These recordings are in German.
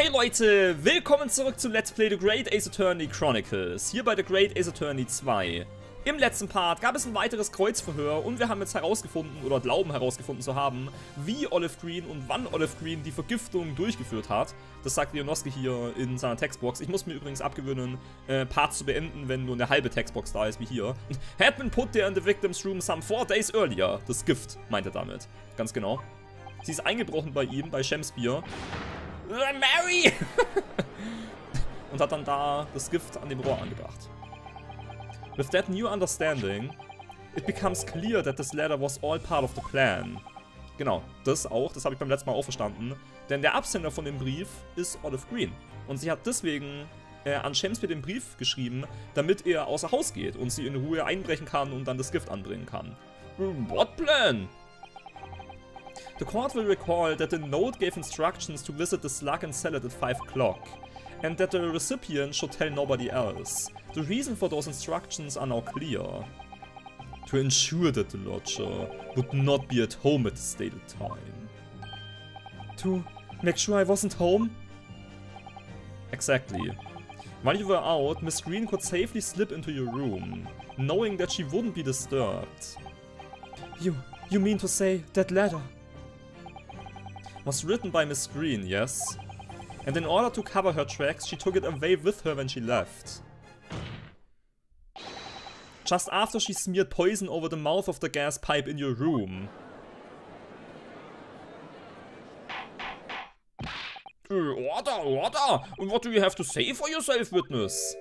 Hey Leute, willkommen zurück zu Let's Play The Great Ace Attorney Chronicles, hier bei The Great Ace Attorney 2. Im letzten Part gab es ein weiteres Kreuzverhör und wir haben jetzt herausgefunden, oder glauben herausgefunden zu haben, wie Olive Green und wann Olive Green die Vergiftung durchgeführt hat. Das sagt Leonoski hier in seiner Textbox. Ich muss mir übrigens abgewöhnen, Parts zu beenden, wenn nur eine halbe Textbox da ist, wie hier. Had been put there in the victim's room some 4 days earlier. Das Gift, meint er damit. Ganz genau. Sie ist eingebrochen bei ihm, bei Shemspeare. Mary! Und hat dann da das Gift an dem Rohr angebracht. With that new understanding, it becomes clear that this letter was all part of the plan. Genau, das auch, das habe ich beim letzten Mal auch verstanden. Denn der Absender von dem Brief ist Olive Green. Und sie hat deswegen an Shemspeare den Brief geschrieben, damit er außer Haus geht und sie in Ruhe einbrechen kann und dann das Gift anbringen kann. What plan? The court will recall that the note gave instructions to visit the slug and sell it at 5 o'clock, and that the recipient should tell nobody else. The reason for those instructions are now clear. To ensure that the lodger would not be at home at the stated time. To make sure I wasn't home? Exactly. While you were out, Miss Green could safely slip into your room, knowing that she wouldn't be disturbed. You mean to say that letter was written by Miss Green, yes? And in order to cover her tracks, she took it away with her when she left. Just after she smeared poison over the mouth of the gas pipe in your room. Order! What do you have to say for yourself, witness?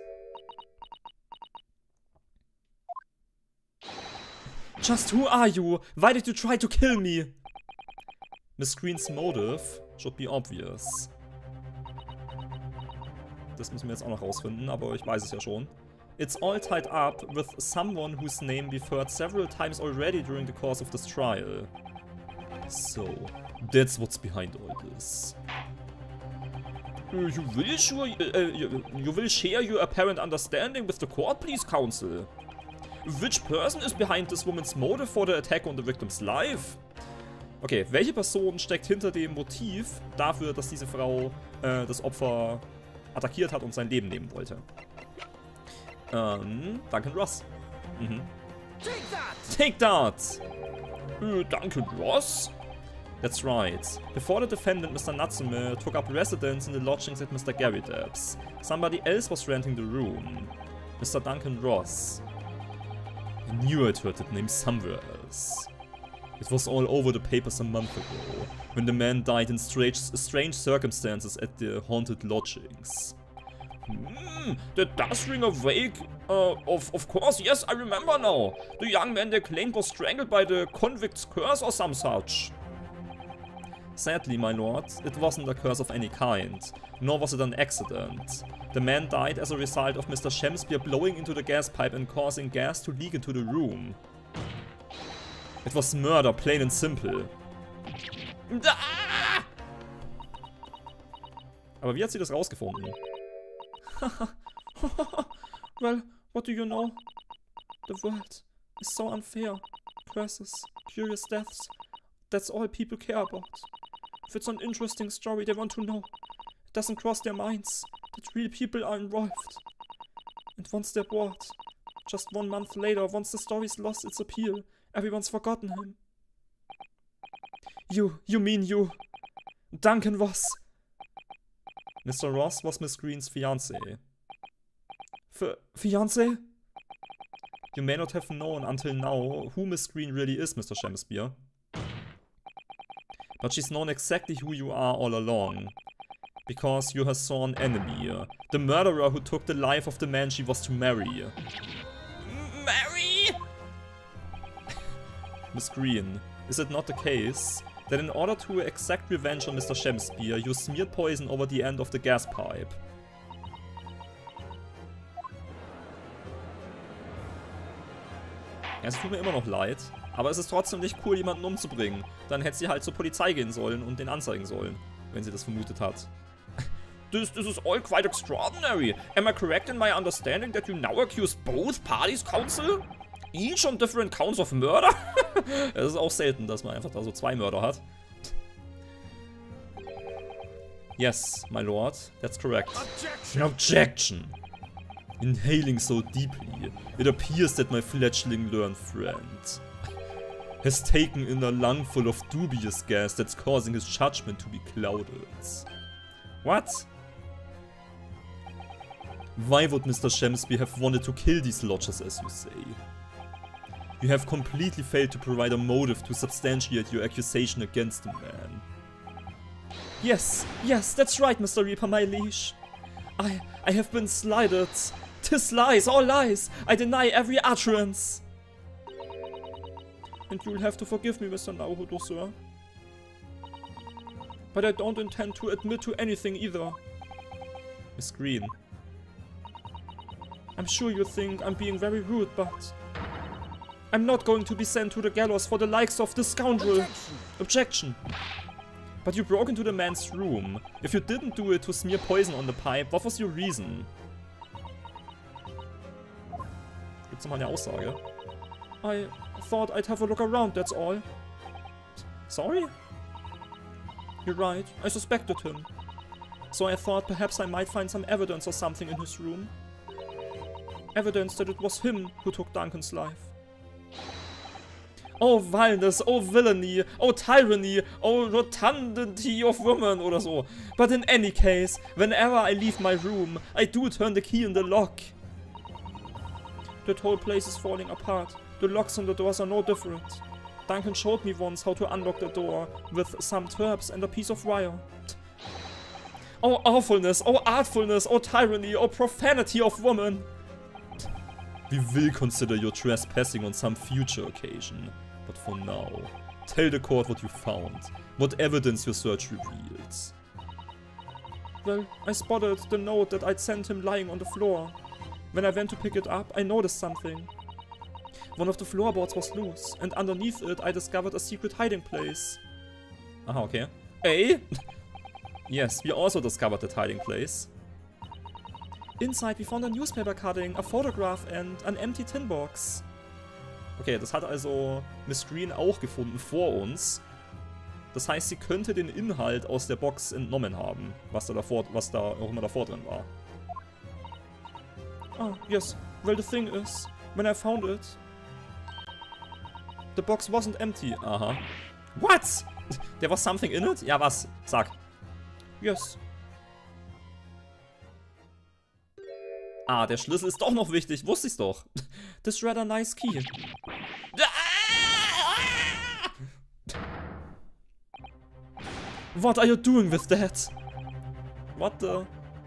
Just who are you? Why did you try to kill me? Miss Green's motive should be obvious. Das müssen wir jetzt auch noch rausfinden, aber ich weiß es ja schon. It's all tied up with someone whose name we've heard several times already during the course of this trial. So, that's what's behind all this. You will share your apparent understanding with the court, please, counsel. Which person is behind this woman's motive for the attack on the victim's life? Okay, welche Person steckt hinter dem Motiv dafür, dass diese Frau das Opfer attackiert hat und sein Leben nehmen wollte? Duncan Ross. Take that! Duncan Ross? That's right. Before the defendant, Mr. Natsume, took up residence in the lodgings at Mr. Gary Debb's, somebody else was renting the room. Mr. Duncan Ross. I knew I'd heard that name somewhere else. It was all over the papers a month ago, when the man died in strange circumstances at the haunted lodgings. That does ring a vague... of course, yes, I remember now. The young man they claimed was strangled by the convict's curse or some such. Sadly, my lord, it wasn't a curse of any kind, nor was it an accident. The man died as a result of Mr. Shemspeare blowing into the gas pipe and causing gas to leak into the room. It was murder, plain and simple. Aber wie hat sie das rausgefunden? Well, what do you know? The world is so unfair. Curses, curious deaths. That's all people care about. If it's an interesting story they want to know, it doesn't cross their minds that real people are involved. And once they're bored, just 1 month later, once the story's lost its appeal, everyone's forgotten him. You mean you? Duncan Ross. Mr. Ross was Miss Green's fiancé. Fiancé? You may not have known until now who Miss Green really is, Mr. Shemspeare. But she's known exactly who you are all along. Because you're her sworn enemy. The murderer who took the life of the man she was to marry. Marry? Miss Green, is it not the case that in order to exact revenge on Mr. Shemspeare, you smeared poison over the end of the gas pipe? Ja, es tut mir immer noch leid, aber es ist trotzdem nicht cool, jemanden umzubringen. Dann hätte sie halt zur Polizei gehen sollen und den anzeigen sollen, wenn sie das vermutet hat. This is all quite extraordinary. Am I correct in my understanding that you now accuse both parties, counsel? Each on different counts of murder? Es ist auch selten, dass man einfach da so 2 Mörder hat. Yes, my lord. That's correct. Objection. Inhaling so deeply, it appears that my fledgling learned friend has taken in a lungful of dubious gas that's causing his judgment to be clouded. What? Why would Mr. Shamsby have wanted to kill these lodgers, as you say? You have completely failed to provide a motive to substantiate your accusation against the man. Yes, that's right, Mr. Reaper, my liege. I have been slighted. 'Tis lies, all lies. I deny every utterance. And you'll have to forgive me, Mr. Naruhodo, sir. But I don't intend to admit to anything either. Miss Green. I'm sure you think I'm being very rude, but I'm not going to be sent to the gallows for the likes of this scoundrel. Objection. But you broke into the man's room. If you didn't do it to smear poison on the pipe, what was your reason? Gibt's nochmal eine Aussage? I thought I'd have a look around, that's all. Sorry? You're right, I suspected him. So I thought perhaps I might find some evidence or something in his room. Evidence that it was him who took Duncan's life. Oh vileness, oh villainy, oh tyranny, oh rotundity of woman oder so. But in any case, whenever I leave my room, I do turn the key in the lock. That whole place is falling apart. The locks on the doors are no different. Duncan showed me once how to unlock the door with some twerps and a piece of wire. Oh awfulness, oh artfulness, oh tyranny, oh profanity of woman. We will consider your trespassing on some future occasion. But for now, tell the court what you found, what evidence your search reveals. Well, I spotted the note that I'd sent him lying on the floor. When I went to pick it up, I noticed something. One of the floorboards was loose, and underneath it I discovered a secret hiding place. Aha, okay. Hey! Yes, we also discovered that hiding place. Inside we found a newspaper cutting, a photograph and an empty tin box. Okay, das hat also Miss Green auch gefunden vor uns. Das heißt, sie könnte den Inhalt aus der Box entnommen haben, was da auch immer davor drin war. Ah, yes. Well, the thing is, when I found it, the box wasn't empty. Aha. What? There was something in it? Ja, was? Sag. Yes. Ah, der Schlüssel ist doch noch wichtig. Wusste ich's doch. This rather nice key. What are you doing with that? What the?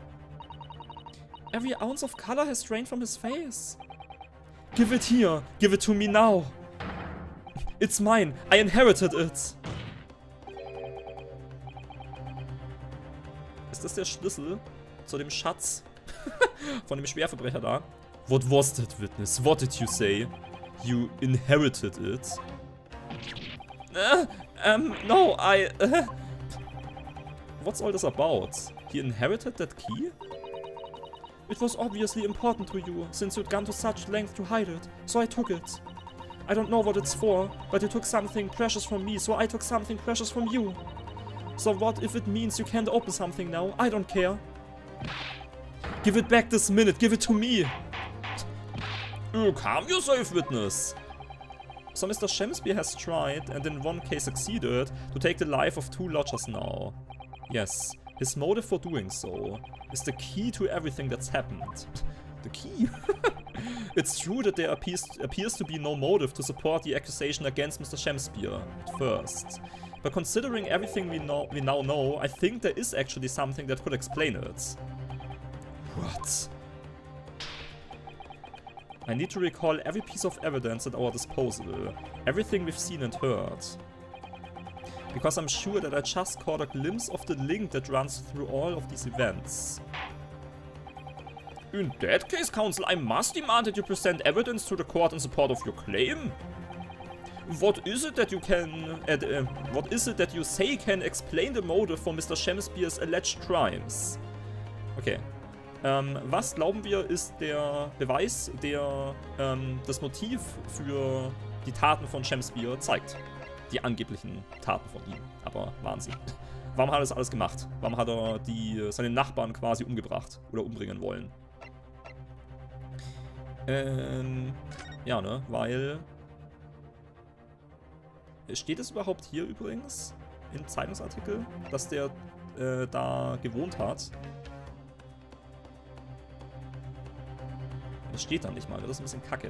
Every ounce of color has drained from his face. Give it here. Give it to me now. It's mine. I inherited it. Ist das der Schlüssel zu dem Schatz von dem Schwerverbrecher da? What was that, witness? What did you say? You inherited it? No, What's all this about? He inherited that key? It was obviously important to you, since you'd gone to such length to hide it, so I took it. I don't know what it's for, but you took something precious from me, so I took something precious from you. So what if it means you can't open something now? I don't care. Give it back this minute, give it to me! Calm yourself, witness! So Mr. Shamsby has tried, and in one case succeeded, to take the life of 2 lodgers now. Yes, his motive for doing so is the key to everything that's happened. The key? It's true that there appears to be no motive to support the accusation against Mr. Shamsby at first. But considering everything we now know, I think there is actually something that could explain it. What? I need to recall every piece of evidence at our disposal, everything we've seen and heard. Because I'm sure that I just caught a glimpse of the link that runs through all of these events. In that case, Counsel, I must demand that you present evidence to the court in support of your claim. What is it that you say can explain the motive for Mr. Shamsby's alleged crimes? Okay. Was glauben wir ist der Beweis, der das Motiv für die Taten von Shamsby zeigt? Die angeblichen Taten von ihm. Aber Wahnsinn. Warum hat er das alles gemacht? Warum hat er seine Nachbarn quasi umgebracht oder umbringen wollen? Ja, ne? Weil... Steht es überhaupt hier übrigens im Zeitungsartikel, dass der da gewohnt hat? Das steht da nicht mal, das ist ein bisschen kacke.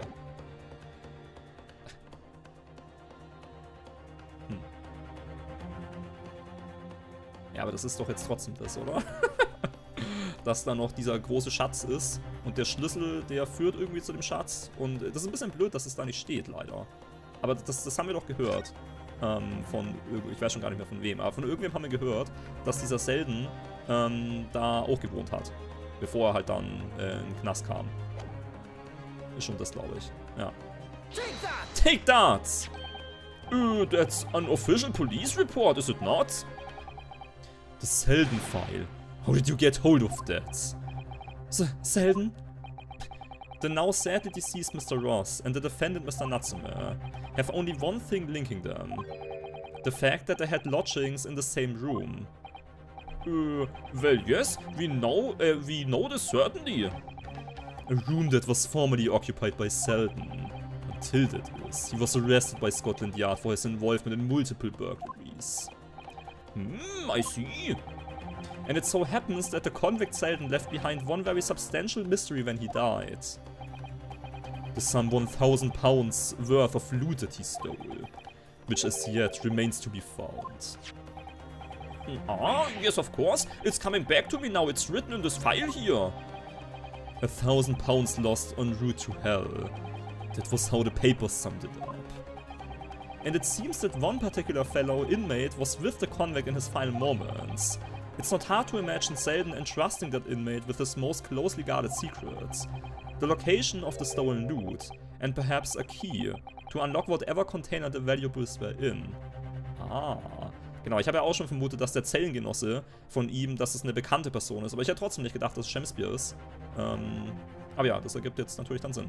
Ja, aber das ist doch jetzt trotzdem das, oder? Dass da noch dieser große Schatz ist und der Schlüssel, der führt irgendwie zu dem Schatz. Und das ist ein bisschen blöd, dass es da nicht steht, leider. Aber das haben wir doch gehört. Ich weiß schon gar nicht mehr von wem, aber von irgendwem haben wir gehört, dass dieser Selden da auch gewohnt hat. Bevor er halt dann in den Knast kam. Ist schon das, glaube ich. Ja. Take that! That's an official police report, is it not? The Selden file. How did you get hold of that? Selden? The now sadly deceased Mr. Ross and the defendant Mr. Natsume have only one thing linking them. The fact that they had lodgings in the same room. Well, yes, we know this certainly. A room that was formerly occupied by Selden. Until that is, he was arrested by Scotland Yard for his involvement in multiple burglaries. I see. And it so happens that the convict Selden left behind one very substantial mystery when he died. The some £1,000 worth of loot that he stole, which as yet remains to be found. Ah, yes, of course. It's coming back to me now. It's written in this file here. £1,000 lost en route to hell. That was how the papers summed it up. And it seems that one particular fellow inmate was with the convict in his final moments. It's not hard to imagine Selden entrusting that inmate with his most closely guarded secrets. The location of the stolen loot, and perhaps a key to unlock whatever container the valuables were in. Ah, genau, ich habe ja auch schon vermutet, dass der Zellengenosse von ihm, dass es eine bekannte Person ist, aber ich hätte trotzdem nicht gedacht, dass es Shemspeare ist. Aber ja, das ergibt jetzt natürlich dann Sinn.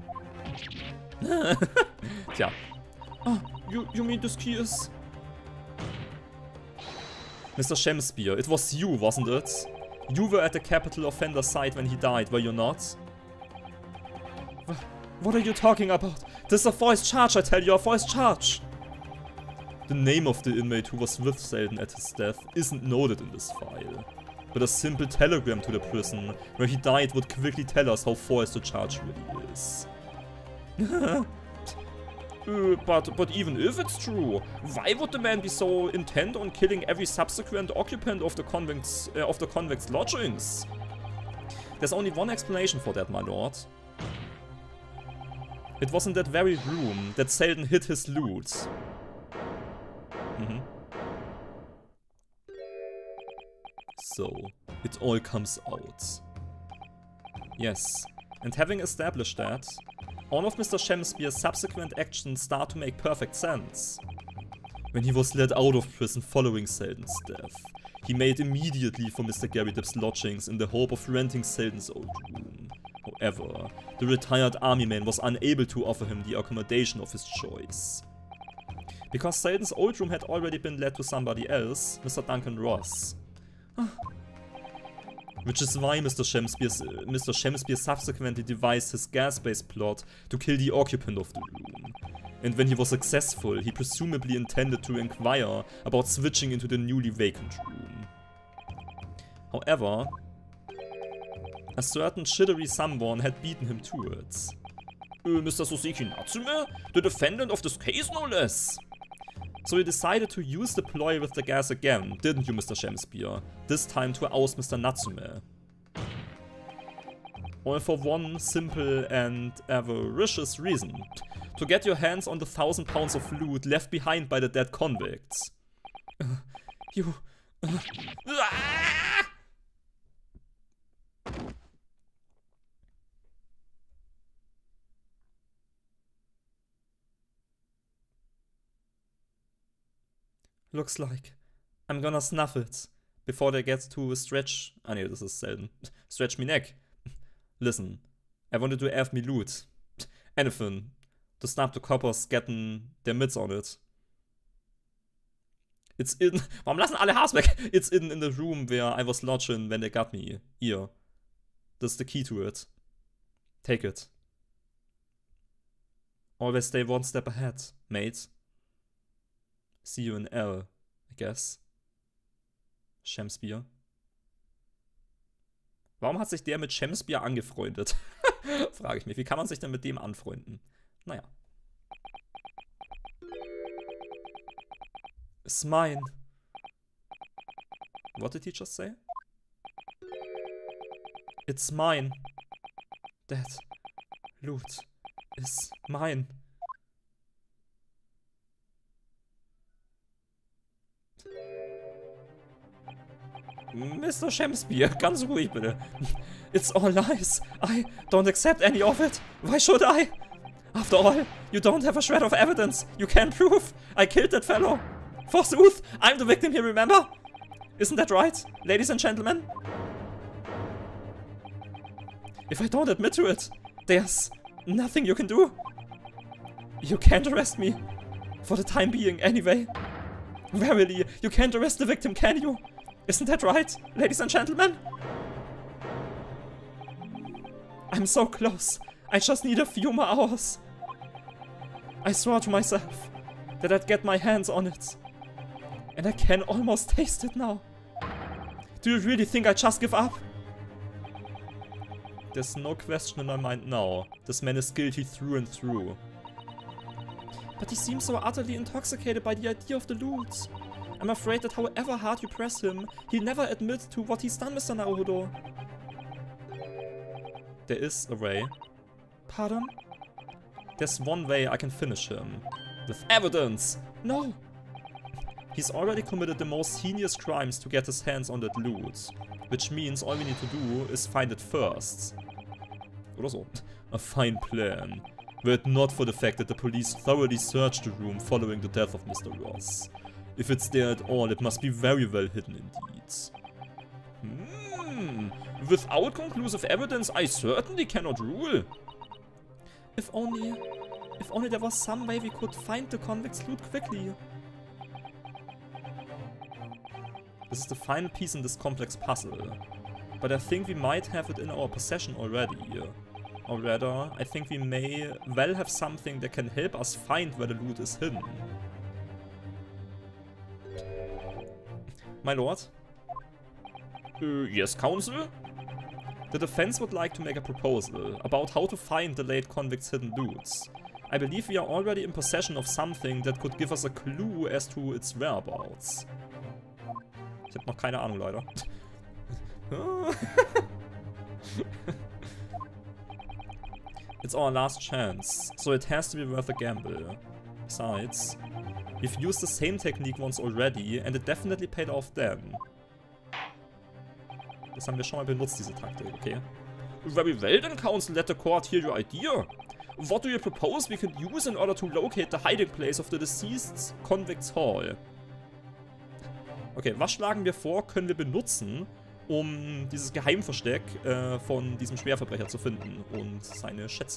Tja. Ah, you mean this key is... Mr. Shemspeare, it was you, wasn't it? You were at the capital offender site when he died, were you not? What are you talking about? This is a voice charge, I tell you, a voice charge! The name of the inmate who was with Selden at his death isn't noted in this file. But a simple telegram to the prison where he died would quickly tell us how voiced the charge really is. But even if it's true, why would the man be so intent on killing every subsequent occupant of the convict's lodgings? There's only one explanation for that, my lord. It was in that very room that Selden hid his loot. So, it all comes out. Yes, and having established that, all of Mr. Shemspeare's subsequent actions start to make perfect sense. When he was let out of prison following Selden's death, he made immediately for Mr. Gary Depp's lodgings in the hope of renting Selden's old room. However, the retired army man was unable to offer him the accommodation of his choice. Because Selden's old room had already been let to somebody else, Mr. Duncan Ross. Which is why Mr. Shemspeare subsequently devised his gas-based plot to kill the occupant of the room. And when he was successful, he presumably intended to inquire about switching into the newly vacant room. However, a certain shittery someone had beaten him to it. Mr. Soseki Natsume? The defendant of this case, no less! So you decided to use the ploy with the gas again, didn't you, Mr. Shemspeare? This time to oust Mr. Natsume. All for one simple and avaricious reason. To get your hands on the £1,000 of loot left behind by the dead convicts. Looks like I'm gonna snuff it before they get to stretch. Ah, nee, das ist Selden. Stretch me neck. Listen, I wanted to have me loot. Anything to stop the coppers getting their mitts on it. It's in. Warum lassen alle Haars weg? It's in the room where I was lodging when they got me. Here. That's the key to it. Take it. Always stay one step ahead, mate. See you in L, I guess. Shemspeare. Warum hat sich der mit Shemspeare angefreundet? Frage ich mich. Wie kann man sich denn mit dem anfreunden? Naja. It's mine. What did he just say? It's mine. That loot is mine. Mr. Shemspeare, ganz ruhig bitte. It's all lies. I don't accept any of it. Why should I? After all, you don't have a shred of evidence. You can't prove I killed that fellow. Forsooth, I'm the victim here, remember? Isn't that right, ladies and gentlemen? If I don't admit to it, there's nothing you can do. You can't arrest me. For the time being, anyway. Verily, you can't arrest the victim, can you? Isn't that right, ladies and gentlemen? I'm so close. I just need a few more hours. I swore to myself that I'd get my hands on it. And I can almost taste it now. Do you really think I just give up? There's no question in my mind now. This man is guilty through and through. But he seems so utterly intoxicated by the idea of the loot. I'm afraid that however hard you press him, he'll never admit to what he's done, Mr. Naruto. There is a way. Pardon? There's one way I can finish him. With evidence! No! He's already committed the most heinous crimes to get his hands on that loot. Which means all we need to do is find it first. Oder so. A fine plan. Were it not for the fact that the police thoroughly searched the room following the death of Mr. Ross. If it's there at all, it must be very well hidden indeed. Without conclusive evidence, I certainly cannot rule. If only there was some way we could find the convict's loot quickly. This is the final piece in this complex puzzle. But I think we might have it in our possession already. Or rather, I think we may well have something that can help us find where the loot is hidden. My lord? Yes, counsel? The defense would like to make a proposal about how to find the late convict's hidden loots. I believe we are already in possession of something that could give us a clue as to its whereabouts. Ich hab noch keine Ahnung, leider. It's our last chance, so it has to be worth a gamble. Besides, we've used the same technique once already and it definitely paid off then. Das haben wir schon mal benutzt, diese Taktik, okay? Very well then, counsel, let the court hear your idea. What do you propose we can use in order to locate the hiding place of the deceased convict's hall? Okay, was schlagen wir vor, können wir benutzen, um dieses Geheimversteck von diesem Schwerverbrecher zu finden und seine Schätze?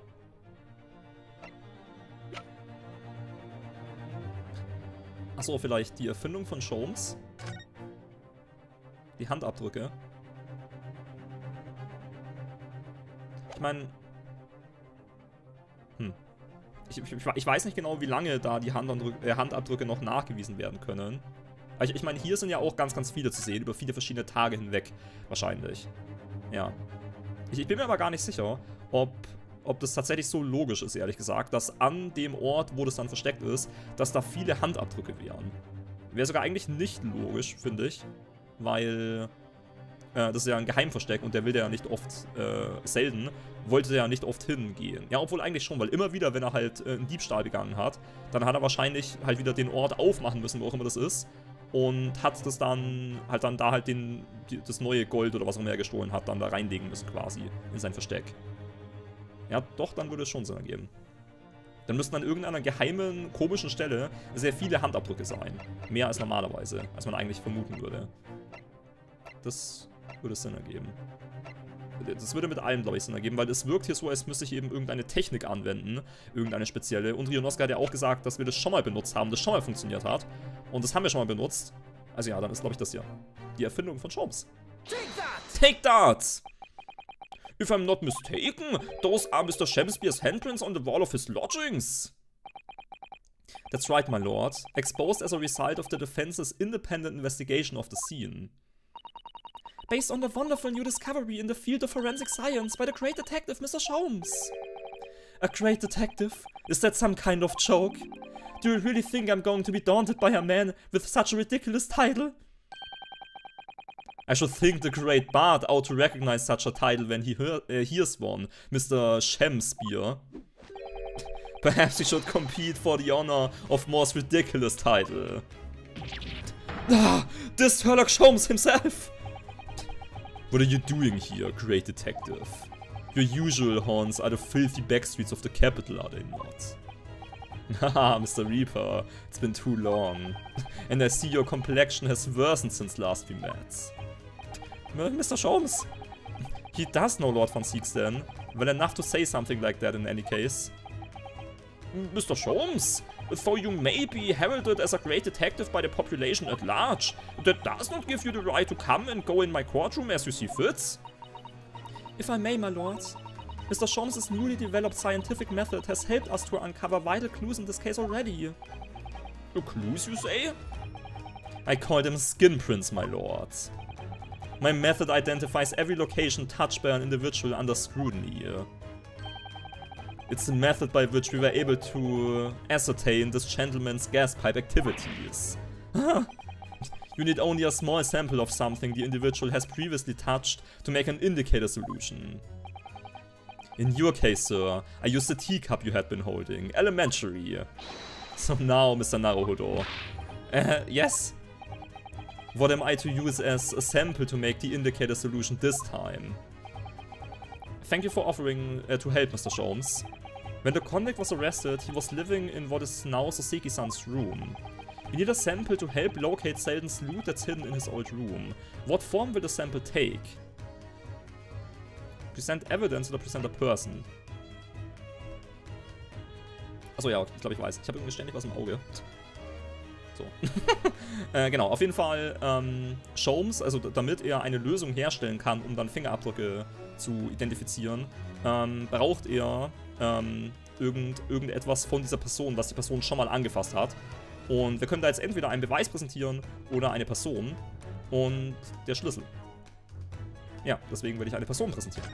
Achso, vielleicht die Erfindung von Sholmes? Die Handabdrücke. Ich meine... Ich weiß nicht genau, wie lange da die Handabdrücke noch nachgewiesen werden können. Ich meine, hier sind ja auch ganz, ganz viele zu sehen, über viele verschiedene Tage hinweg, wahrscheinlich. Ja. Ich bin mir aber gar nicht sicher, ob das tatsächlich so logisch ist, ehrlich gesagt, dass an dem Ort, wo das dann versteckt ist, dass da viele Handabdrücke wären. Wäre sogar eigentlich nicht logisch, finde ich, weil das ist ja ein Geheimversteck und der will ja nicht oft, selten, wollte ja nicht oft hingehen. Ja, obwohl eigentlich schon, weil immer wieder, wenn er halt einen Diebstahl begangen hat, dann hat er wahrscheinlich halt wieder den Ort aufmachen müssen, wo auch immer das ist. Und hat das dann halt das neue Gold oder was auch immer er gestohlen hat, dann da reinlegen müssen quasi in sein Versteck. Ja, doch, dann würde es schon Sinn ergeben. Dann müssten an irgendeiner geheimen, komischen Stelle sehr viele Handabdrücke sein. Mehr als normalerweise, als man eigentlich vermuten würde. Das würde Sinn ergeben. Das würde mit allem, glaube ich, Sinn ergeben, weil es wirkt hier so, als müsste ich eben irgendeine Technik anwenden. Irgendeine spezielle. Und Rionosuke hat ja auch gesagt, dass wir das schon mal benutzt haben, das schon mal funktioniert hat. Und das haben wir schon mal benutzt. Also ja, dann ist, glaube ich, das hier die Erfindung von Sholmes. Take that! If I'm not mistaken, those are Mr. Shamspeare's handprints on the wall of his lodgings. That's right, my lord. Exposed as a result of the defense's independent investigation of the scene. Based on the wonderful new discovery in the field of forensic science by the great detective, Mr. Sholmes. A great detective? Is that some kind of joke? Do you really think I'm going to be daunted by a man with such a ridiculous title? I should think the great bard ought to recognize such a title when he hears one, Mr. Shamspeare. Perhaps he should compete for the honor of most ridiculous title. Ah, this Sherlock Holmes himself! What are you doing here, great detective? Your usual haunts are the filthy backstreets of the capital, are they not? Haha, Mr. Reaper, it's been too long. And I see your complexion has worsened since last we met. Mr. Sholmes. He does know Lord von Seaksden. Well enough to say something like that in any case. Mr. Sholmes, though you may be heralded as a great detective by the population at large, that does not give you the right to come and go in my courtroom as you see fit. If I may, my lord, Mr. Sholmes' newly developed scientific method has helped us to uncover vital clues in this case already. Clues, you say? I call them skin prints, my lord. My method identifies every location touched by an individual under scrutiny. It's the method by which we were able to ascertain this gentleman's gas pipe activities. You need only a small sample of something the individual has previously touched to make an indicator solution. In your case, sir, I used the teacup you had been holding. Elementary. So now, Mr. Naruhodo. Yes? What am I to use as a sample to make the indicator solution this time? Thank you for offering to help, Mr. Sholmes. When the convict was arrested, he was living in what is now Soseki-san's room. We need a sample to help locate Selden's loot that's hidden in his old room. What form will the sample take? Present evidence oder present a person? Achso, ja, ich glaube, ich weiß. Ich habe irgendwie ständig was im Auge. So. Genau, auf jeden Fall Sholmes, also damit er eine Lösung herstellen kann, um dann Fingerabdrücke zu identifizieren, braucht er irgendetwas von dieser Person, was die Person schon mal angefasst hat. Und wir können da jetzt entweder einen Beweis präsentieren oder eine Person und der Schlüssel. Ja, deswegen werde ich eine Person präsentieren.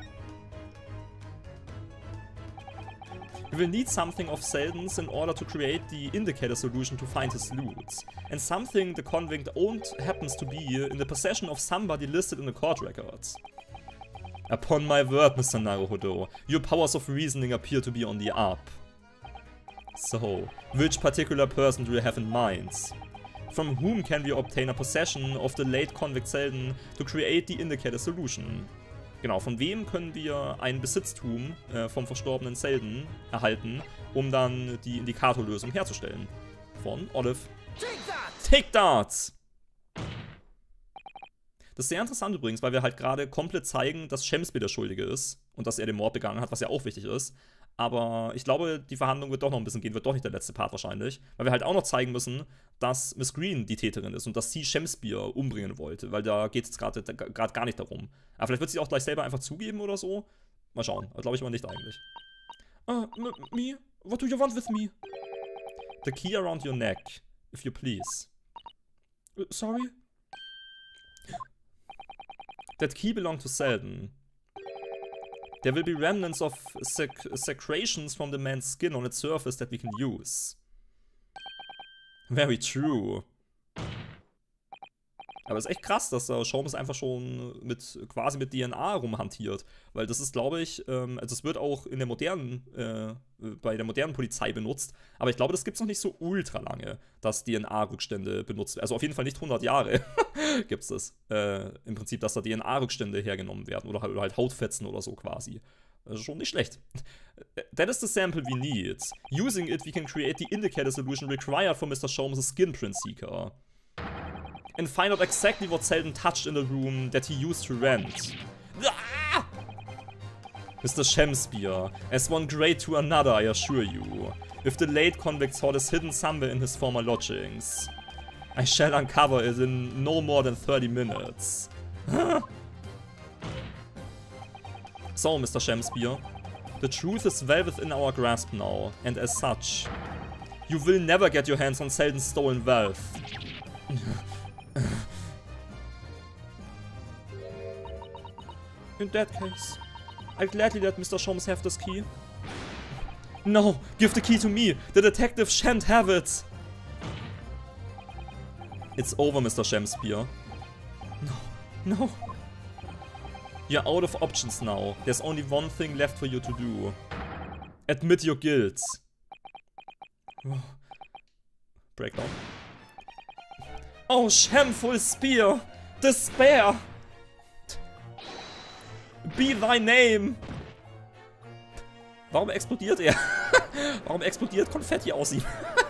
We will need something of Selden's in order to create the indicator solution to find his loot. And something the convict owned happens to be in the possession of somebody listed in the court records. Upon my word, Mr. Naruhodo, your powers of reasoning appear to be on the up. So, which particular person do you have in mind? From whom can we obtain a possession of the late convict Selden to create the indicator solution? Genau, von wem können wir ein Besitztum vom verstorbenen Selden erhalten, um dann die Indikatorlösung herzustellen? Von Olive. Take that! Das ist sehr interessant übrigens, weil wir halt gerade komplett zeigen, dass Shamspeare der Schuldige ist und dass er den Mord begangen hat, was ja auch wichtig ist. Aber ich glaube, die Verhandlung wird doch noch ein bisschen gehen, wird doch nicht der letzte Part wahrscheinlich. Weil wir halt auch noch zeigen müssen, dass Miss Green die Täterin ist und dass sie Shamspeare umbringen wollte. Weil da geht es gerade gar nicht darum. Aber vielleicht wird sie auch gleich selber einfach zugeben oder so. Mal schauen. Glaube ich aber nicht eigentlich. Me? What do you want with me? The key around your neck, if you please. Sorry? That key belonged to Selden. There will be remnants of secretions from the man's skin on its surface that we can use. Very true. Aber es ist echt krass, dass Sholmes einfach schon quasi mit DNA rumhantiert. Weil das ist, glaube ich, also es wird auch in der bei der modernen Polizei benutzt. Aber ich glaube, das gibt es noch nicht so ultra lange, dass DNA-Rückstände benutzt werden. Also auf jeden Fall nicht 100 Jahre gibt es das. Im Prinzip, dass da DNA-Rückstände hergenommen werden. Oder halt Hautfetzen oder so quasi. Das ist schon nicht schlecht. That is the sample we need. Using it, we can create the indicator solution required for Mr. Sholmes' skin print seeker. And find out exactly what Selden touched in the room that he used to rent. Ah! Mr. Shamspeare, as one great to another, I assure you. If the late convict sword is hidden somewhere in his former lodgings. I shall uncover it in no more than 30 minutes. So, Mr. Shamspear. The truth is well within our grasp now, and as such, you will never get your hands on Selden's stolen wealth. In that case, I'll gladly let Mr. Sholmes have this key. No, give the key to me. The detective shan't have it. It's over, Mr. Shamspear. No, no. You're out of options now. There's only one thing left for you to do. Admit your guilt. Breakdown. Oh, shameful spear! Despair! Be thy name! Warum explodiert er? Warum explodiert Konfetti aus ihm?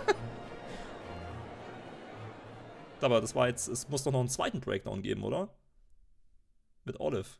Aber das war jetzt... Es muss doch noch einen zweiten Breakdown geben, oder? Mit Olive.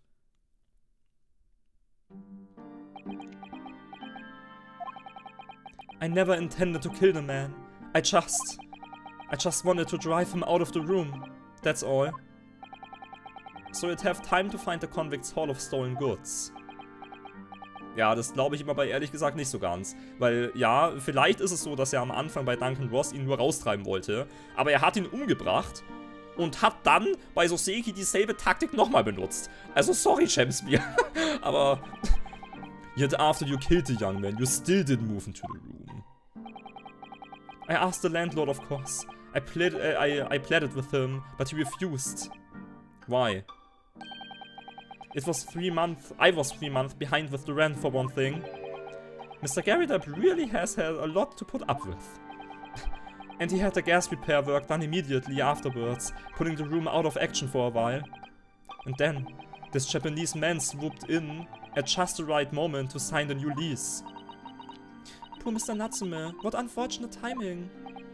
I never intended to kill the man. I just wanted to drive him out of the room. That's all. So you'd have time to find the convict's haul of stolen goods. Ja, das glaube ich ihm aber ehrlich gesagt nicht so ganz. Weil, ja, vielleicht ist es so, dass er am Anfang bei Duncan Ross ihn nur raustreiben wollte. Aber er hat ihn umgebracht und hat dann bei Soseki dieselbe Taktik nochmal benutzt. Also sorry, Shamspear. Aber... Yet after you killed the young man, you still didn't move into the room. I asked the landlord, of course. I pleaded with him, but he refused. Why? I was 3 months behind with the rent, for one thing. Mr. Garrett really has had a lot to put up with. And he had the gas repair work done immediately afterwards, putting the room out of action for a while. And then, this Japanese man swooped in at just the right moment to sign the new lease. Poor Mr. Natsume, what unfortunate timing.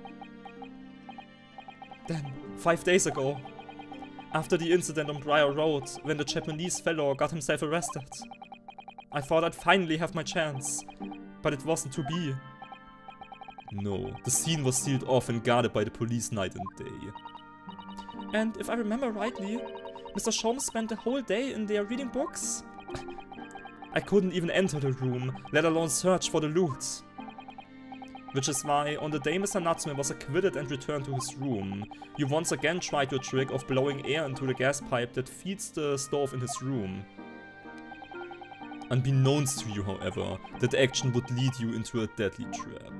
Then, 5 days ago, after the incident on Briar Road, when the Japanese fellow got himself arrested, I thought I'd finally have my chance, but it wasn't to be. No, the scene was sealed off and guarded by the police night and day. And if I remember rightly, Mr. Sholmes spent the whole day in there reading books. I couldn't even enter the room, let alone search for the loot. Which is why, on the day Mr. Natsume was acquitted and returned to his room, you once again tried your trick of blowing air into the gas pipe that feeds the stove in his room. Unbeknownst to you, however, that action would lead you into a deadly trap.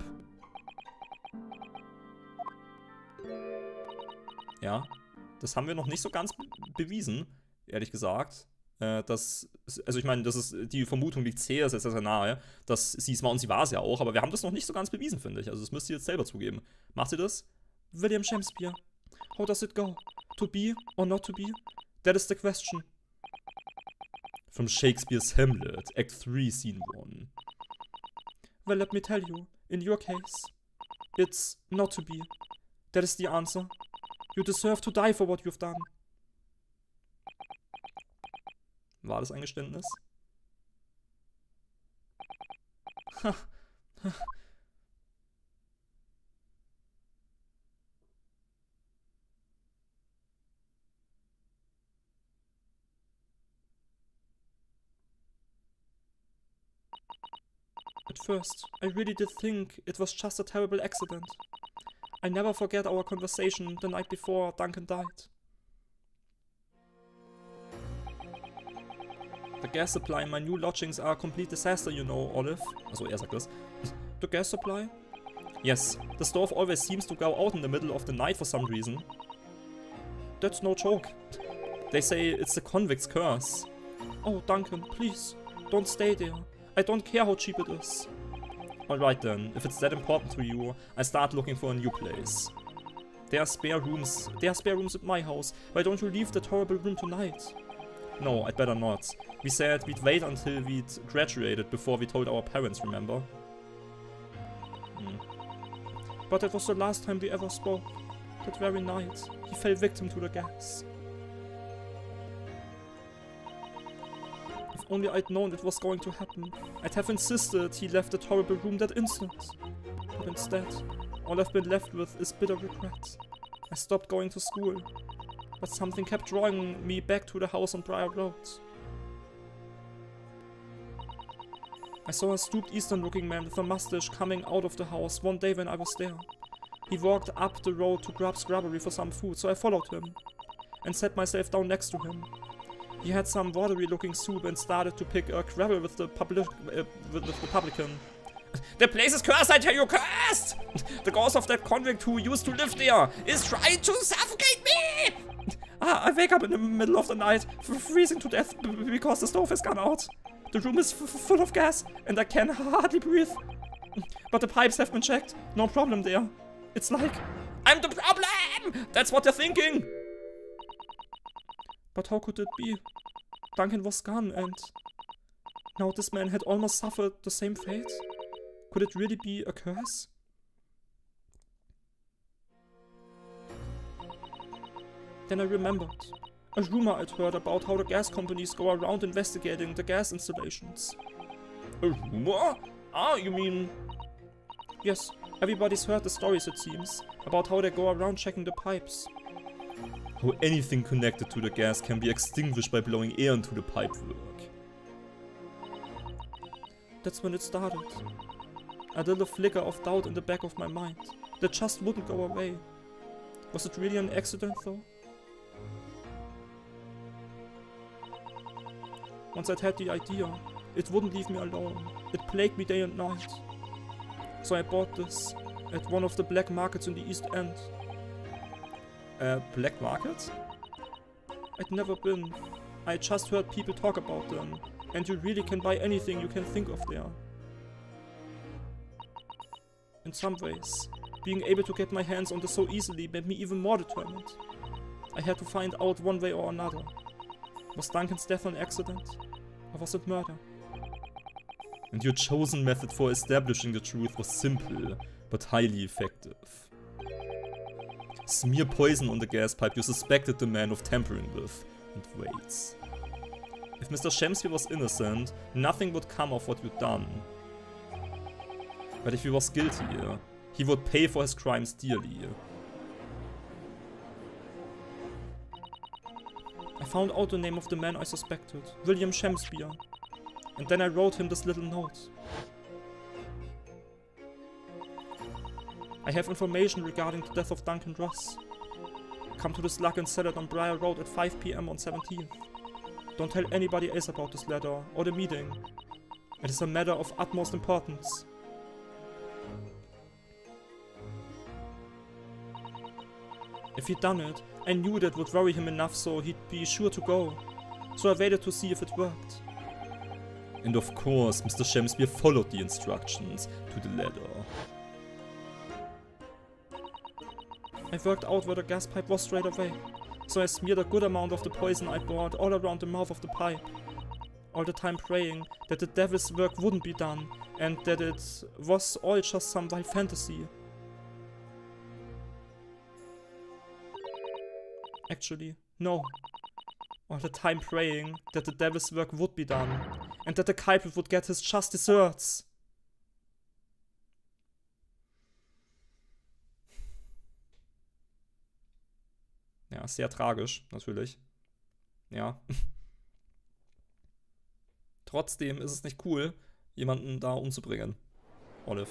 Ja, das haben wir noch nicht so ganz bewiesen, ehrlich gesagt. Also ich meine, das ist, die Vermutung liegt sehr, sehr, sehr nahe, dass sie es war und sie war es ja auch, aber wir haben das noch nicht so ganz bewiesen, finde ich. Also das müsst ihr jetzt selber zugeben. Macht sie das? William Shamspear. How does it go? To be or not to be? That is the question. From Shakespeare's Hamlet, Act 3, Scene 1. Well, let me tell you, in your case, it's not to be. That is the answer. You deserve to die for what you've done. War das ein Geständnis? At first, I really did think it was just a terrible accident. I never forget our conversation the night before Duncan died. The gas supply in my new lodgings are a complete disaster, you know, Olive. Also er sagt das. The gas supply? Yes, the stove always seems to go out in the middle of the night for some reason. That's no joke. They say it's the convict's curse. Oh, Duncan, please, don't stay there. I don't care how cheap it is. Alright then, if it's that important to you, I start looking for a new place. There are spare rooms at my house. Why don't you leave that horrible room tonight? No, I'd better not. We said we'd wait until we'd graduated before we told our parents, remember? But that was the last time we ever spoke. That very night, he fell victim to the gas. If only I'd known it was going to happen, I'd have insisted he left that horrible room that instant. But instead, all I've been left with is bitter regret. I stopped going to school, but something kept drawing me back to the house on Briar Road. I saw a stooped Eastern-looking man with a mustache coming out of the house one day when I was there. He walked up the road to Grub's Grubbery for some food, so I followed him and sat myself down next to him. He had some watery-looking soup and started to pick a quarrel with the publican. The place is cursed, I tell you, cursed! The ghost of that convict who used to live there is trying to suffocate me! I wake up in the middle of the night, freezing to death because the stove has gone out. The room is full of gas, and I can hardly breathe. But the pipes have been checked, no problem there. It's like, I'm the problem! That's what they're thinking! But how could it be? Duncan was gone, and now this man had almost suffered the same fate? Could it really be a curse? Then I remembered a rumor I'd heard about how the gas companies go around investigating the gas installations. A rumor? Ah, you mean... Yes, everybody's heard the stories, it seems, about how they go around checking the pipes. How anything connected to the gas can be extinguished by blowing air into the pipework. That's when it started. A little flicker of doubt in the back of my mind that just wouldn't go away. Was it really an accident though? Once I'd had the idea, it wouldn't leave me alone. It plagued me day and night. So I bought this at one of the black markets in the East End. Black market? I'd never been. I just heard people talk about them. And you really can buy anything you can think of there. In some ways, being able to get my hands on this so easily made me even more determined. I had to find out one way or another. Was Duncan's death an accident? Or was it murder? And your chosen method for establishing the truth was simple, but highly effective. Smear poison on the gas pipe you suspected the man of tampering with, and wait. If Mr. Shamsby was innocent, nothing would come of what you'd done. But if he was guilty, he would pay for his crimes dearly. I found out the name of the man I suspected, William Shamsby, and then I wrote him this little note. I have information regarding the death of Duncan Ross. Come to the Slug and sell it on Briar Road at 5 PM on 17th. Don't tell anybody else about this letter or the meeting. It is a matter of utmost importance. If he'd done it, I knew that would worry him enough so he'd be sure to go. So I waited to see if it worked. And of course, Mr. Shamsby followed the instructions to the letter. I worked out where the gas pipe was straight away, so I smeared a good amount of the poison I bought all around the mouth of the pipe. All the time praying that the devil's work wouldn't be done, and that it was all just some wild fantasy. Actually, no. All the time praying that the devil's work would be done, and that the culprit would get his just desserts. Ja, sehr tragisch, natürlich. Ja. Trotzdem ist es nicht cool, jemanden da umzubringen. Olive.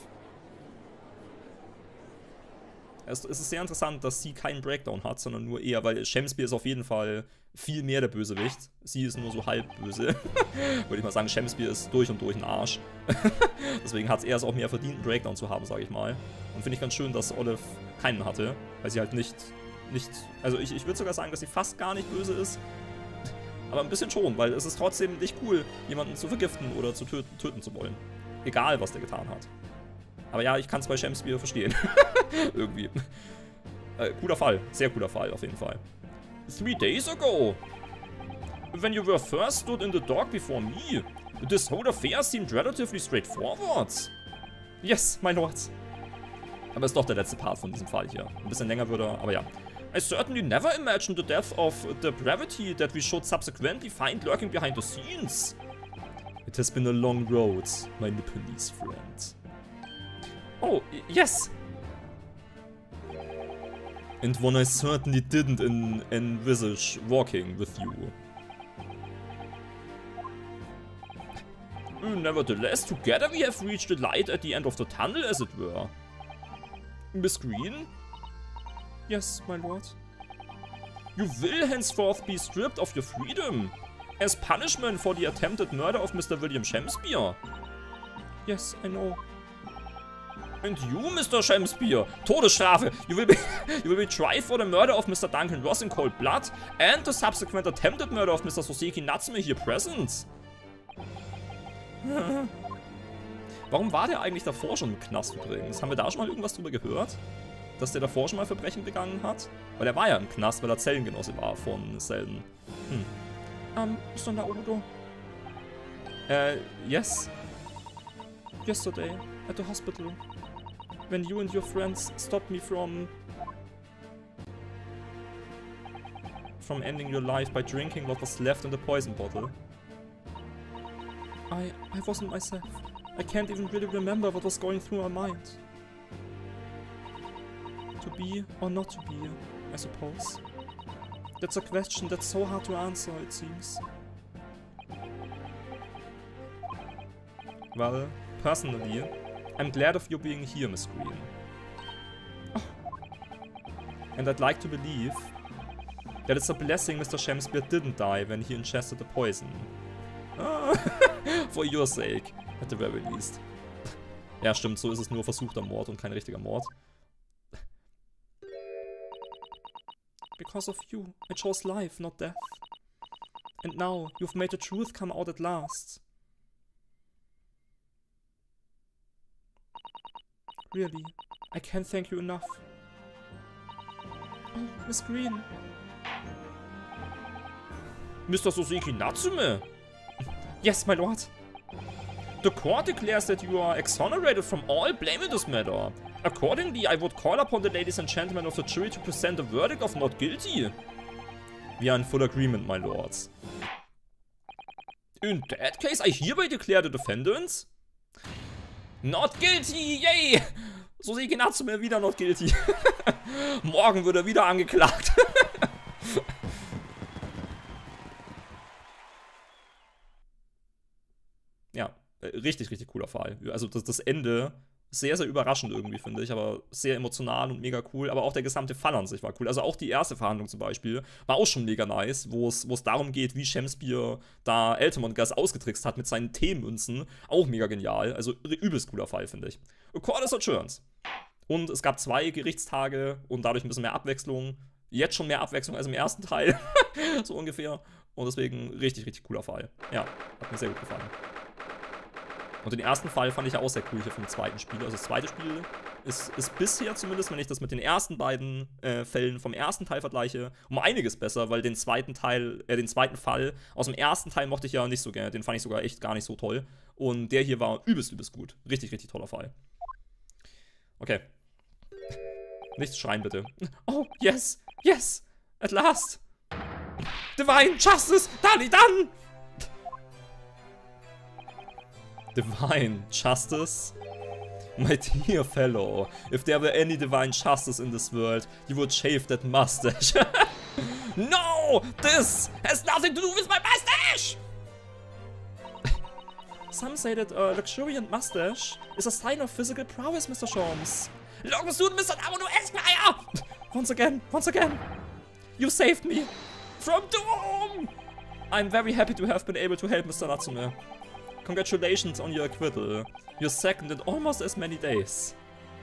Es ist sehr interessant, dass sie keinen Breakdown hat, sondern nur eher, weil Shamsby ist auf jeden Fall viel mehr der Bösewicht. Sie ist nur so halb böse. Würde ich mal sagen, Shamsby ist durch und durch ein Arsch. Deswegen hat er es auch mehr verdient, einen Breakdown zu haben, sage ich mal. Und finde ich ganz schön, dass Olive keinen hatte, weil sie halt nicht also ich würde sogar sagen, dass sie fast gar nicht böse ist. Aber ein bisschen schon, weil es ist trotzdem nicht cool, jemanden zu vergiften oder zu töten zu wollen. Egal, was der getan hat. Aber ja, ich kann es bei Shamsby verstehen. Irgendwie. Cooler Fall. Sehr cooler Fall, auf jeden Fall. 3 days ago. When you were first stood in the dock before me, this whole affair seemed relatively straightforward. Yes, my lord. Aber ist doch der letzte Part von diesem Fall hier. Ein bisschen länger würde er, aber ja. I certainly never imagined the death of the brevity that we should subsequently find lurking behind the scenes. It has been a long road, my Nipponese friend. Oh, yes! And one I certainly didn't envisage walking with you. Nevertheless, together we have reached the light at the end of the tunnel, as it were. Miss Green? Yes, my lord. You will henceforth be stripped of your freedom, as punishment for the attempted murder of Mr. William Shakespeare. Yes, I know. And you, Mr. Shakespeare, Todesstrafe. You will be tried for the murder of Mr. Duncan Ross in cold blood and the subsequent attempted murder of Mr. Soseki Natsume here present. Warum war der eigentlich davor schon im Knast übrigens? Haben wir da schon mal irgendwas drüber gehört? Dass der davor schon mal Verbrechen begangen hat? Weil er war ja im Knast, weil er Zellengenosse war von Selden. Mr. Naoto? Yes. Yesterday, at the hospital. When you and your friends stopped me from ending your life by drinking what was left in the poison bottle. I wasn't myself. I can't even really remember what was going through my mind. To be or not to be, I suppose. That's a question that's so hard to answer, it seems. Well, personally, I'm glad of you being here, Miss Green. Oh. And I'd like to believe that it's a blessing Mr. Shakespeare didn't die when he ingested the poison. For your sake, at the very least. Ja, stimmt, so ist es nur versuchter Mord und kein richtiger Mord. Because of you, I chose life, not death. And now, you've made the truth come out at last. Really, I can't thank you enough. Oh, Miss Green. Mr. Soseki Natsume? Yes, my lord. The court declares that you are exonerated from all blame in this matter. Accordingly, I would call upon the ladies and gentlemen of the jury to present a verdict of not guilty. We are in full agreement, my lords. In that case, I hereby declare the defendants not guilty, yay! Soseki Natsume wieder not guilty. Morgen wird er wieder angeklagt. Ja, richtig, richtig cooler Fall. Also das Ende, sehr, sehr überraschend irgendwie, finde ich, aber sehr emotional und mega cool. Aber auch der gesamte Fall an sich war cool. Also auch die erste Verhandlung zum Beispiel war auch schon mega nice, wo es darum geht, wie Shakespeare da Altamont-Gas ausgetrickst hat mit seinen T-Münzen. Auch mega genial. Also übelst cooler Fall, finde ich. A court is adjourned. Und es gab 2 Gerichtstage und dadurch ein bisschen mehr Abwechslung. Jetzt schon mehr Abwechslung als im ersten Teil. So ungefähr. Und deswegen richtig, richtig cooler Fall. Ja, hat mir sehr gut gefallen. Und den ersten Fall fand ich ja auch sehr cool hier vom zweiten Spiel. Also das zweite Spiel ist bisher zumindest, wenn ich das mit den ersten beiden Fällen vom ersten Teil vergleiche, um einiges besser, weil den zweiten Fall aus dem ersten Teil mochte ich ja nicht so gerne. Den fand ich sogar echt gar nicht so toll. Und der hier war übelst, übelst gut. Richtig, richtig toller Fall. Okay. Nichts schreien, bitte. Oh, yes, yes, at last. Divine Justice, done! Divine Justice? My dear fellow, if there were any divine justice in this world, you would shave that mustache. No! This has nothing to do with my mustache! Some say that a luxuriant mustache is a sign of physical prowess, Mr. Sholmes. Look, Mr. Naoto Esquire! Once again, you saved me from doom! I'm very happy to have been able to help Mr. Natsume. Congratulations on your acquittal. You're second in almost as many days.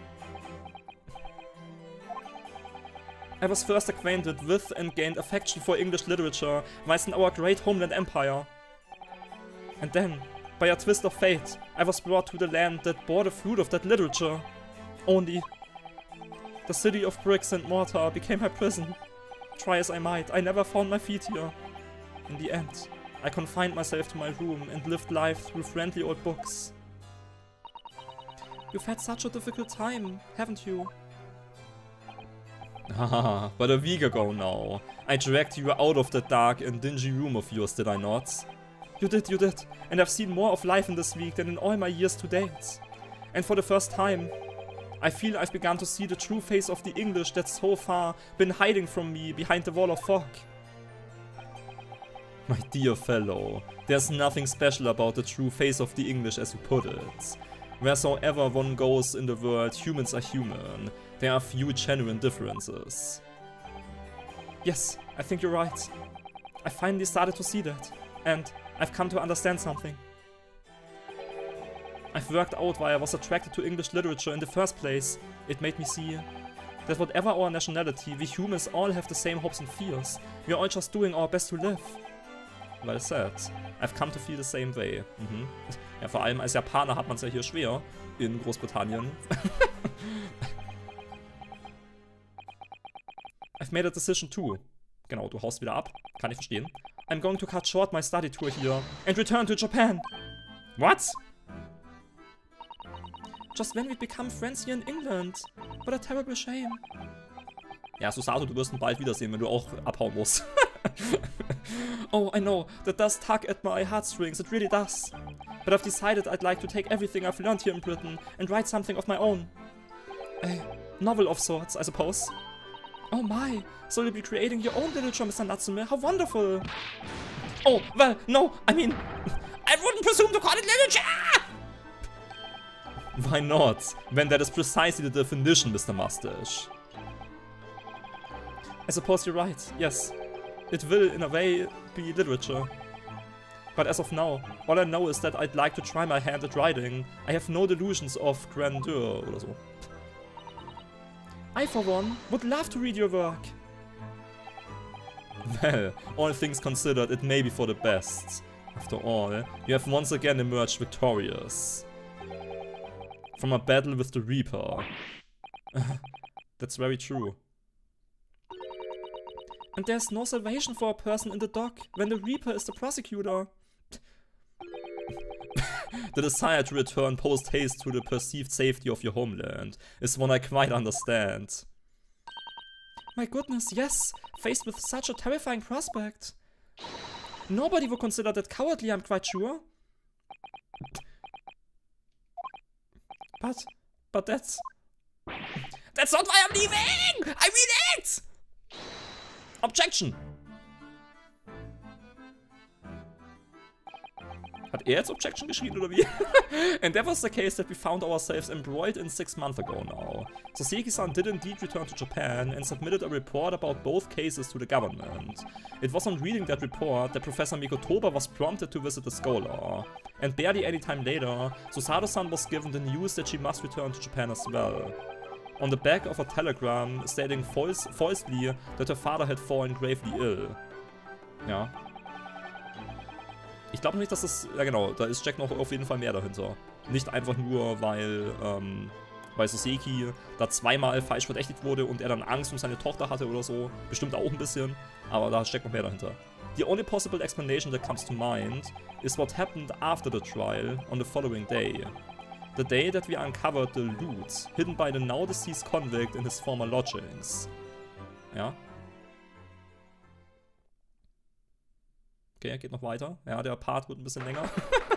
I was first acquainted with and gained affection for English literature whilst in our great homeland empire. And then, by a twist of fate, I was brought to the land that bore the fruit of that literature. Only, the city of bricks and mortar became my prison. Try as I might, I never found my feet here. In the end, I confined myself to my room and lived life through friendly old books. You've had such a difficult time, haven't you? Ah, but a week ago now, I dragged you out of that dark and dingy room of yours, did I not? You did, and I've seen more of life in this week than in all my years to date. And for the first time, I feel I've begun to see the true face of the English that's so far been hiding from me behind the wall of fog. My dear fellow, there's nothing special about the true face of the English as you put it. Wheresoever one goes in the world, humans are human. There are few genuine differences. Yes, I think you're right. I finally started to see that, and I've come to understand something. I've worked out why I was attracted to English literature in the first place. It made me see that whatever our nationality, we humans all have the same hopes and fears. We are all just doing our best to live. Well said. I've come to feel the same way. Ja, vor allem als Japaner hat man es ja hier schwer in Großbritannien. I've made a decision too. Genau, du haust wieder ab. Kann ich verstehen. I'm going to cut short my study tour here and return to Japan. What? Just when we become friends here in England. What a terrible shame. Ja, Susato, du wirst ihn bald wiedersehen, wenn du auch abhauen musst. Oh, I know, that does tug at my heartstrings, it really does. But I've decided I'd like to take everything I've learned here in Britain and write something of my own. A novel of sorts, I suppose. Oh my, so you'll be creating your own literature, Mr. Natsume, how wonderful! Oh, well, no, I mean, I wouldn't presume to call it literature! Why not, when that is precisely the definition, Mr. Mustache? I suppose you're right, yes. It will, in a way, be literature. But as of now, all I know is that I'd like to try my hand at writing. I have no delusions of grandeur oder so. I, for one, would love to read your work. Well, all things considered, it may be for the best. After all, you have once again emerged victorious. From a battle with the Reaper. That's very true. And there's no salvation for a person in the dock when the Reaper is the prosecutor. The desire to return post-haste to the perceived safety of your homeland is one I quite understand. My goodness, yes, faced with such a terrifying prospect. Nobody would consider that cowardly, I'm quite sure. But that's not why I'm leaving! I mean it! Objection! Hat er jetzt Objection geschrieben oder wie? And that was the case that we found ourselves embroiled in 6 months ago now. Soseki-san did indeed return to Japan and submitted a report about both cases to the government. It was on reading that report that Professor Mikotoba was prompted to visit the scholar. And barely any time later, Susato-san was given the news that she must return to Japan as well. On the back of a telegram stating falsely that her father had fallen gravely ill. Ja. Ich glaube nicht, dass das... Ja genau, da ist Jack noch auf jeden Fall mehr dahinter. Nicht einfach nur, weil Soseki da 2-mal falsch verdächtigt wurde und er dann Angst um seine Tochter hatte oder so. Bestimmt auch ein bisschen, aber da steckt noch mehr dahinter. The only possible explanation that comes to mind is what happened after the trial on the following day. The day that we uncovered the loot hidden by the now deceased convict in his former lodgings. Ja. Okay, er geht noch weiter. Ja, der Part wird ein bisschen länger.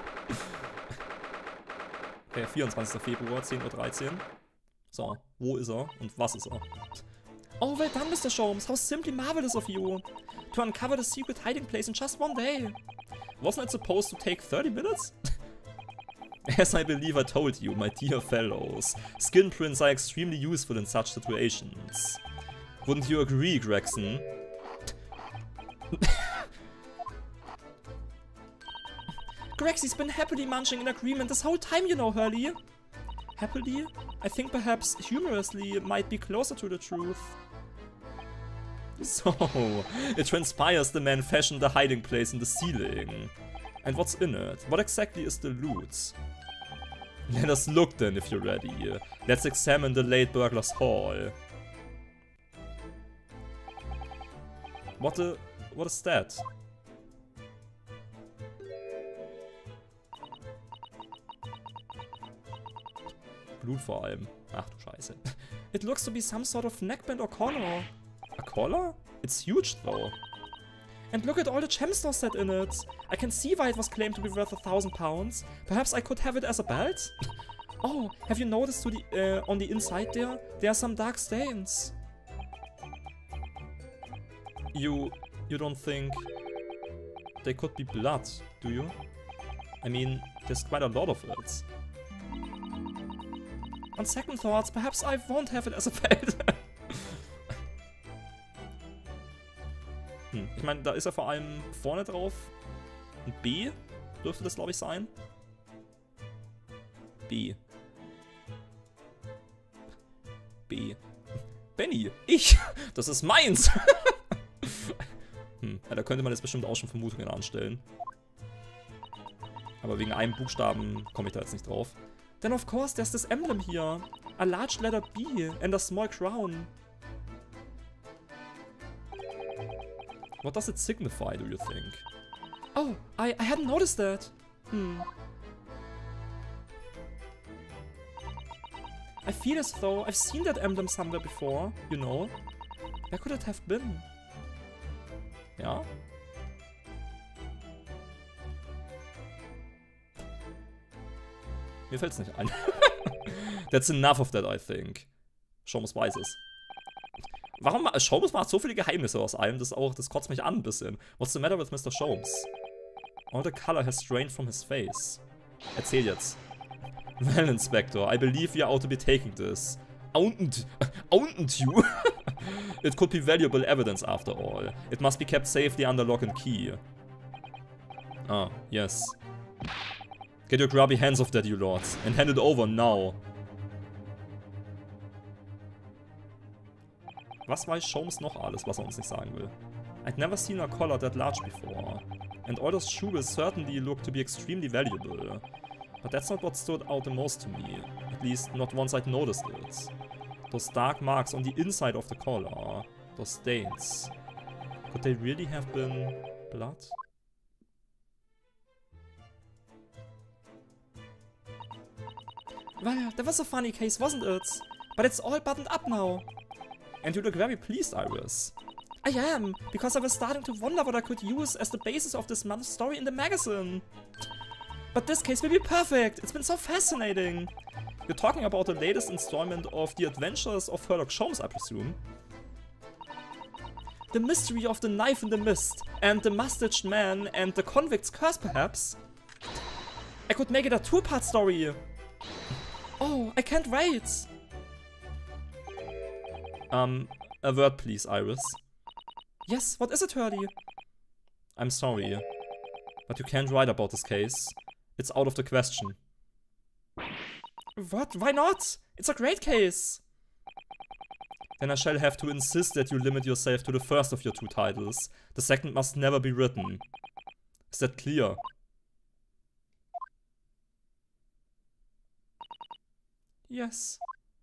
Okay, 24. Februar, 10:13 Uhr. So, wo ist er und was ist er? Oh, well done, Mr. Sholmes. How simply marvelous of you. To uncover the secret hiding place in just 1 day. Wasn't it supposed to take 30 minutes? As I believe I told you, my dear fellows, skin prints are extremely useful in such situations. Wouldn't you agree, Gregson? Grexy's been happily munching in agreement this whole time, you know, Hurley. Happily? I think perhaps humorously might be closer to the truth. So, it transpires the man fashioned a hiding place in the ceiling. And what's in it? What exactly is the loot? Let us look then, if you're ready. Let's examine the late burglar's hall. What is that? Blut vor allem. Ach du Scheiße. It looks to be some sort of neckband or collar. A collar? It's huge though. And look at all the gemstones set in it. I can see why it was claimed to be worth £1,000. Perhaps I could have it as a belt? Oh, have you noticed on the inside there are some dark stains? You don't think they could be blood, do you? I mean, there's quite a lot of it. On second thoughts, perhaps I won't have it as a pet. Ich meine, da ist er vor allem vorne drauf. Ein B dürfte das, glaube ich, sein. B. B. Benny, ich! Das ist meins! Ja, da könnte man jetzt bestimmt auch schon Vermutungen anstellen. Aber wegen einem Buchstaben komme ich da jetzt nicht drauf. Then of course there's this emblem here. A large letter B and a small crown. What does it signify, do you think? Oh, I hadn't noticed that. I feel as though I've seen that emblem somewhere before, you know. Where could it have been? Ja? Mir fällt's nicht ein. That's enough of that, I think. Sholmes weiß es. Warum? Sholmes macht so viele Geheimnisse aus allem, das kotzt mich an ein bisschen. What's the matter with Mr. Sholmes? All the color has strained from his face. Erzähl jetzt. Well, Inspector, I believe you ought to be taking this. Oughtn't you? It could be valuable evidence after all. It must be kept safely under lock and key. Ah, yes. Get your grubby hands off that, you lords, and hand it over now. Was weiß Sholmes noch alles, was er uns nicht sagen will? I'd never seen a collar that large before. And all those jewels certainly look to be extremely valuable. But that's not what stood out the most to me. At least not once I'd noticed it. Those dark marks on the inside of the collar. Those stains. Could they really have been blood? Well, that was a funny case, wasn't it? But it's all buttoned up now. And you look very pleased, Iris. I am, because I was starting to wonder what I could use as the basis of this month's story in the magazine. But this case will be perfect. It's been so fascinating. You're talking about the latest installment of The Adventures of Sherlock Sholmes, I presume. The mystery of the knife in the mist, and the mustached man, and the convict's curse, perhaps? I could make it a two-part story. Oh, I can't wait. A word please, Iris. Yes, what is it, Hurley? I'm sorry, but you can't write about this case. It's out of the question. What? Why not? It's a great case. Then I shall have to insist that you limit yourself to the first of your two titles. The second must never be written. Is that clear? Yes.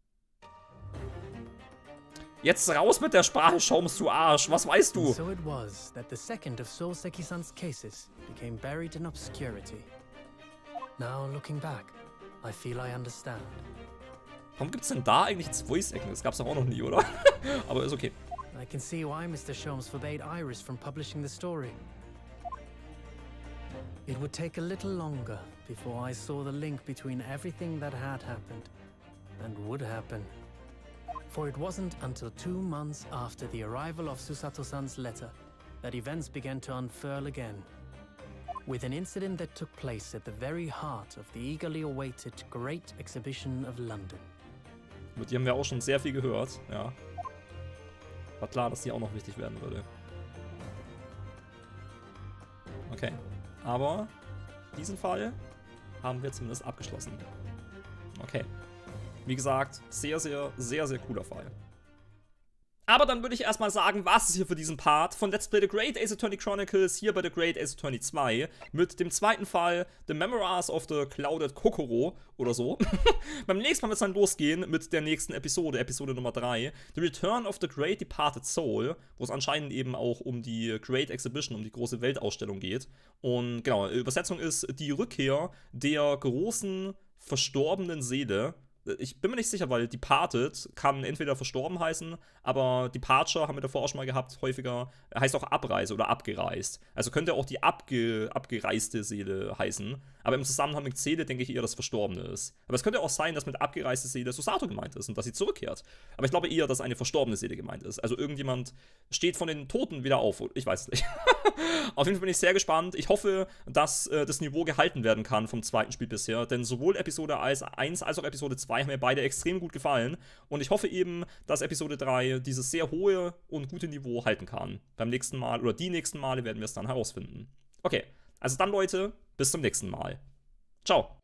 Jetzt raus mit der Sprache, Sholmes, du Arsch. Was weißt du? So it was that the second of Soseki-san's cases became buried in obscurity. Now looking back, I feel I understand. Warum gibt's denn da eigentlich jetzt Voice Acting? Das gab's doch auch noch nie, oder? Aber ist okay. I can see why Mr. Sholmes forbade Iris from publishing the story. It would take a little longer before I saw the link between everything that had happened and would happen. For it wasn't until 2 months after the arrival of Susato-san's letter that events began to unfurl again. With an incident that took place at the very heart of the eagerly awaited Great Exhibition of London. Mit die haben wir auch schon sehr viel gehört, ja. War klar, dass die auch noch wichtig werden würde. Okay, aber diesen Fall haben wir zumindest abgeschlossen. Okay. Wie gesagt, sehr, sehr, sehr, sehr cooler Fall. Aber dann würde ich erstmal sagen, was ist hier für diesen Part von Let's Play The Great Ace Attorney Chronicles hier bei The Great Ace Attorney 2 mit dem zweiten Fall The Memoirs of the Clouded Kokoro oder so. Beim nächsten Mal wird es dann losgehen mit der nächsten Episode, Episode Nummer 3, The Return of the Great Departed Soul, wo es anscheinend eben auch um die Great Exhibition, um die große Weltausstellung geht. Und genau, Übersetzung ist die Rückkehr der großen verstorbenen Seele ich bin mir nicht sicher, weil Departed kann entweder verstorben heißen, aber Departure haben wir davor auch schon mal gehabt, häufiger, heißt auch Abreise oder abgereist. Also könnte auch die abgereiste Seele heißen. Aber im Zusammenhang mit Seele denke ich eher, dass Verstorbene ist. Aber es könnte auch sein, dass mit abgereiste Seele Susato gemeint ist und dass sie zurückkehrt. Aber ich glaube eher, dass eine verstorbene Seele gemeint ist. Also irgendjemand steht von den Toten wieder auf. Ich weiß es nicht. Auf jeden Fall bin ich sehr gespannt. Ich hoffe, dass das Niveau gehalten werden kann vom zweiten Spiel bisher. Denn sowohl Episode 1 als auch Episode 2 haben mir beide extrem gut gefallen. Und ich hoffe eben, dass Episode 3 dieses sehr hohe und gute Niveau halten kann. Beim nächsten Mal oder die nächsten Male werden wir es dann herausfinden. Okay, also dann Leute, bis zum nächsten Mal. Ciao.